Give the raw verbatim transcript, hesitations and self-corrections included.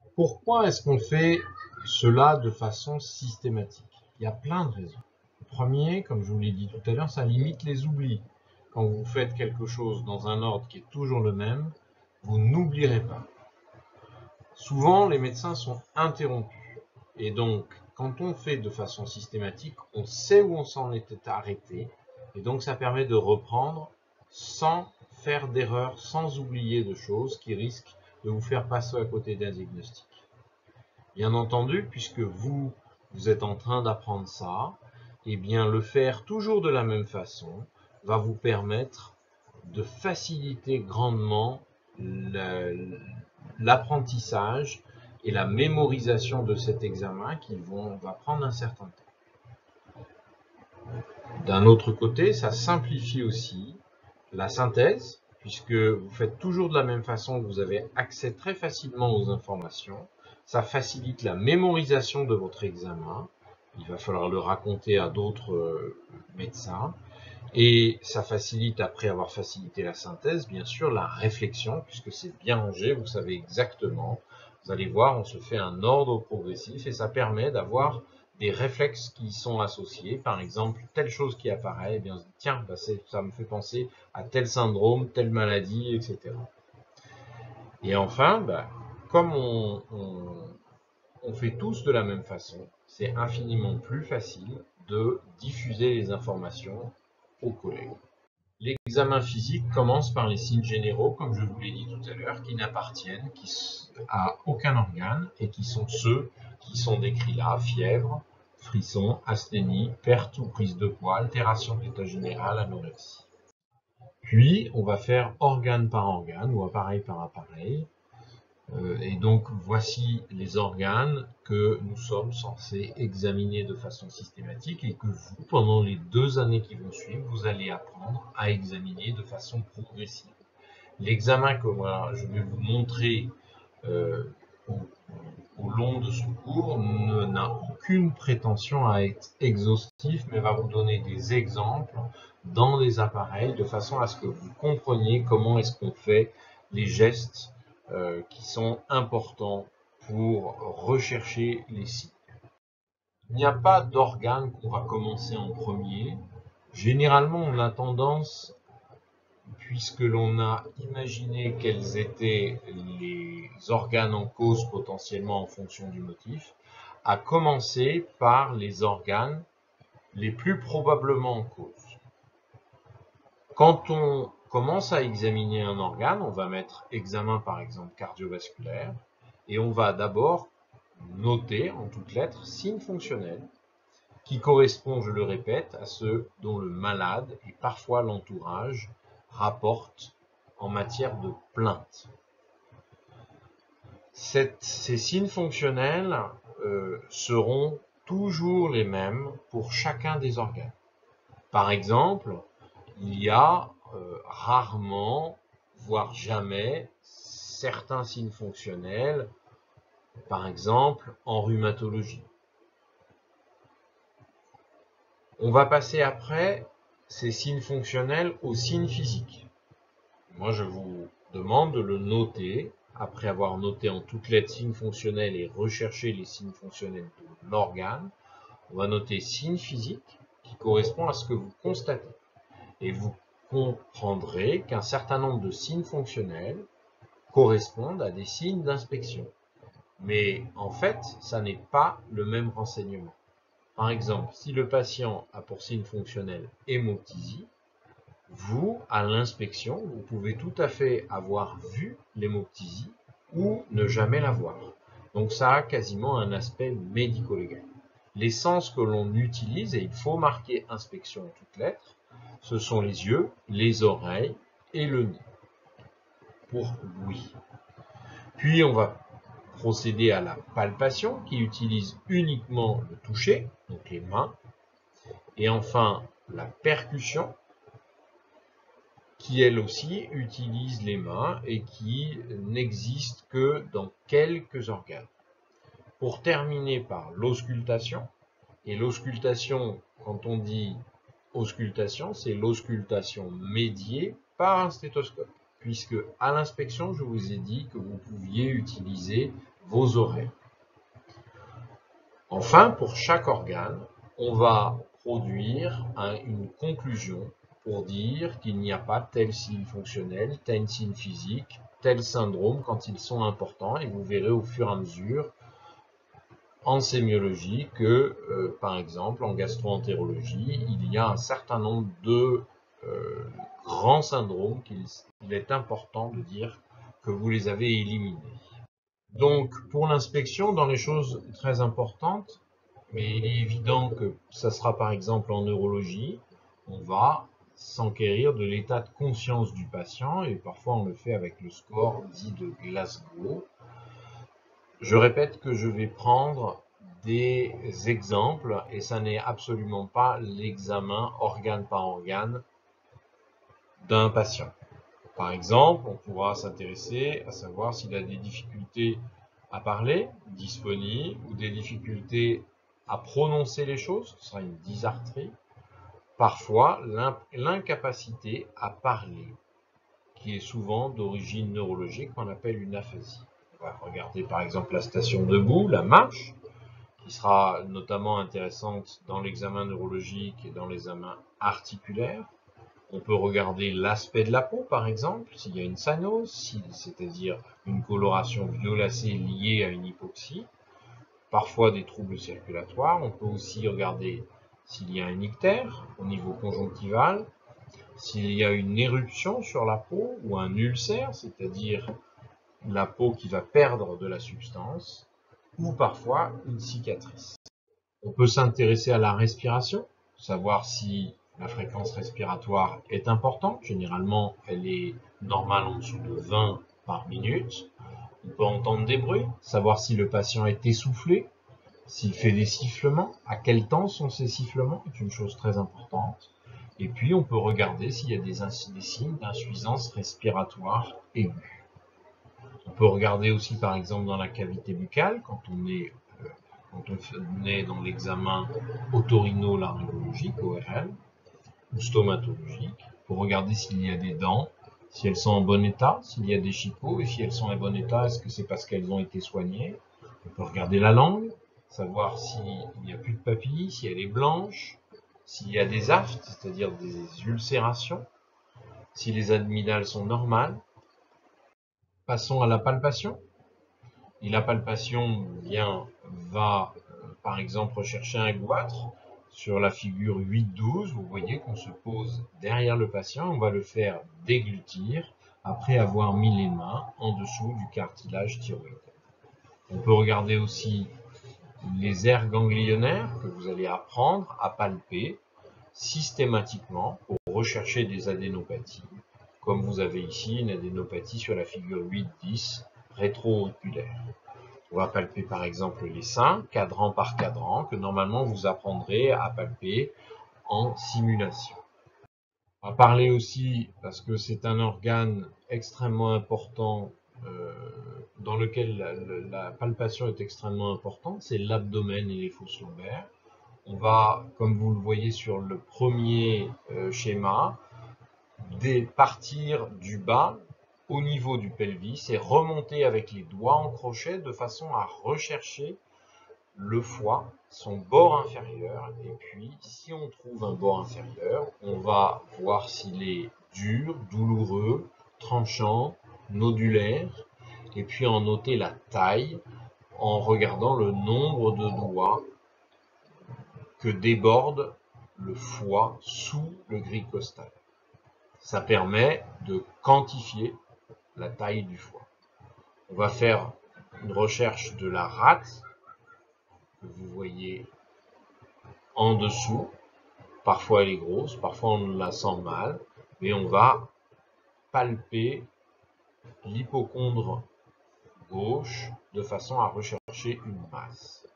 Pourquoi est-ce qu'on fait cela de façon systématique? Il y a plein de raisons. Le premier, comme je vous l'ai dit tout à l'heure, ça limite les oublis. Quand vous faites quelque chose dans un ordre qui est toujours le même, vous n'oublierez pas. Souvent, les médecins sont interrompus. Et donc, quand on fait de façon systématique, on sait où on s'en était arrêté. Et donc, ça permet de reprendre sans faire d'erreur, sans oublier de choses qui risquent de vous faire passer à côté d'un diagnostic. Bien entendu, puisque vous, vous êtes en train d'apprendre ça, eh bien, le faire toujours de la même façon va vous permettre de faciliter grandement l'apprentissage et la mémorisation de cet examen qui vont, va prendre un certain temps. D'un autre côté, ça simplifie aussi la synthèse, puisque vous faites toujours de la même façon, vous avez accès très facilement aux informations. Ça facilite la mémorisation de votre examen. Il va falloir le raconter à d'autres médecins. Et ça facilite, après avoir facilité la synthèse, bien sûr, la réflexion, puisque c'est bien rangé, vous savez exactement. Vous allez voir, on se fait un ordre progressif et ça permet d'avoir des réflexes qui sont associés. Par exemple, telle chose qui apparaît, eh bien, on se dit, tiens, bah ça me fait penser à tel syndrome, telle maladie, et cetera. Et enfin, bah, comme on, on, on fait tous de la même façon, c'est infiniment plus facile de diffuser les informations aux collègues. L'examen physique commence par les signes généraux, comme je vous l'ai dit tout à l'heure, qui n'appartiennent à aucun organe et qui sont ceux qui sont décrits là: fièvre, frisson, asthénie, perte ou prise de poids, altération de l'état général, anorexie. Puis, on va faire organe par organe ou appareil par appareil. Et donc, voici les organes que nous sommes censés examiner de façon systématique et que vous, pendant les deux années qui vont suivre, vous allez apprendre à examiner de façon progressive. L'examen que moi, je vais vous montrer euh, au, au long de ce cours n'a aucune prétention à être exhaustif, mais va vous donner des exemples dans les appareils de façon à ce que vous compreniez comment est-ce qu'on fait les gestes Euh, qui sont importants pour rechercher les signes. Il n'y a pas d'organe qu'on va commencer en premier. Généralement, on a tendance, puisque l'on a imaginé quels étaient les organes en cause potentiellement en fonction du motif, à commencer par les organes les plus probablement en cause. Quand on commence à examiner un organe, on va mettre examen par exemple cardiovasculaire, et on va d'abord noter en toutes lettres signe fonctionnel qui correspond, je le répète, à ceux dont le malade et parfois l'entourage rapportent en matière de plainte. Cette, ces signes fonctionnels euh, seront toujours les mêmes pour chacun des organes. Par exemple, il y a euh, rarement, voire jamais, certains signes fonctionnels, par exemple en rhumatologie. On va passer après ces signes fonctionnels aux signes physiques. Moi, je vous demande de le noter, après avoir noté en toutes lettres signes fonctionnels et recherché les signes fonctionnels de l'organe. On va noter signes physiques qui correspondent à ce que vous constatez. Et vous comprendrez qu'un certain nombre de signes fonctionnels correspondent à des signes d'inspection. Mais en fait, ça n'est pas le même renseignement. Par exemple, si le patient a pour signe fonctionnel hémoptysie, vous, à l'inspection, vous pouvez tout à fait avoir vu l'hémoptysie ou ne jamais la voir. Donc ça a quasiment un aspect médico-légal. Les sens que l'on utilise, et il faut marquer inspection en toutes lettres, ce sont les yeux, les oreilles et le nez, pour oui. Puis on va procéder à la palpation, qui utilise uniquement le toucher, donc les mains. Et enfin, la percussion, qui elle aussi utilise les mains et qui n'existe que dans quelques organes. Pour terminer par l'auscultation, et l'auscultation, quand on dit auscultation, c'est l'auscultation médiée par un stéthoscope, puisque à l'inspection, je vous ai dit que vous pouviez utiliser vos oreilles. Enfin, pour chaque organe, on va produire un, une conclusion pour dire qu'il n'y a pas tel signe fonctionnel, tel signe physique, tel syndrome quand ils sont importants, et vous verrez au fur et à mesure en sémiologie que, euh, par exemple, en gastro-entérologie, il y a un certain nombre de euh, grands syndromes qu'il est important de dire que vous les avez éliminés. Donc, pour l'inspection, dans les choses très importantes, mais il est évident que ça sera par exemple en neurologie, on va s'enquérir de l'état de conscience du patient, et parfois on le fait avec le score dit de Glasgow. Je répète que je vais prendre des exemples, et ça n'est absolument pas l'examen organe par organe d'un patient. Par exemple, on pourra s'intéresser à savoir s'il a des difficultés à parler, dysphonie, ou des difficultés à prononcer les choses, ce sera une dysarthrie. Parfois, l'incapacité à parler, qui est souvent d'origine neurologique, qu'on appelle une aphasie. On va regarder par exemple la station debout, la marche, qui sera notamment intéressante dans l'examen neurologique et dans l'examen articulaire. On peut regarder l'aspect de la peau, par exemple, s'il y a une cyanose, c'est-à-dire une coloration violacée liée à une hypoxie, parfois des troubles circulatoires. On peut aussi regarder s'il y a un ictère au niveau conjonctival, s'il y a une éruption sur la peau ou un ulcère, c'est-à-dire la peau qui va perdre de la substance, ou parfois une cicatrice. On peut s'intéresser à la respiration, savoir si la fréquence respiratoire est importante. Généralement, elle est normale en dessous de vingt par minute. On peut entendre des bruits, savoir si le patient est essoufflé, s'il fait des sifflements, à quel temps sont ces sifflements, c'est une chose très importante. Et puis, on peut regarder s'il y a des, des signes d'insuffisance respiratoire aiguë. On peut regarder aussi, par exemple, dans la cavité buccale, quand on est quand on est dans l'examen otorino-laryngologique, O R L, ou stomatologique, pour regarder s'il y a des dents, si elles sont en bon état, s'il y a des chicots, et si elles sont en bon état, est-ce que c'est parce qu'elles ont été soignées. On peut regarder la langue, savoir s'il n'y a plus de papilles, si elle est blanche, s'il y a des aftes, c'est-à-dire des ulcérations, si les amygdales sont normales. Passons à la palpation. Et la palpation bien, va, euh, par exemple, rechercher un goitre. Sur la figure huit douze, vous voyez qu'on se pose derrière le patient, on va le faire déglutir après avoir mis les mains en dessous du cartilage thyroïdien. On peut regarder aussi les aires ganglionnaires que vous allez apprendre à palper systématiquement pour rechercher des adénopathies, comme vous avez ici une adénopathie sur la figure huit dix rétro-auriculaire. On va palper par exemple les seins, cadran par cadran, que normalement vous apprendrez à palper en simulation. On va parler aussi, parce que c'est un organe extrêmement important, euh, dans lequel la, la palpation est extrêmement importante, c'est l'abdomen et les fosses lombaires. On va, comme vous le voyez sur le premier euh, schéma, partir du bas au niveau du pelvis et remonter avec les doigts en crochet de façon à rechercher le foie, son bord inférieur, et puis si on trouve un bord inférieur, on va voir s'il est dur, douloureux, tranchant, nodulaire, et puis en noter la taille en regardant le nombre de doigts que déborde le foie sous le gris costal. Ça permet de quantifier la taille du foie. On va faire une recherche de la rate que vous voyez en dessous. Parfois elle est grosse, parfois on la sent mal, mais on va palper l'hypocondre gauche de façon à rechercher une masse.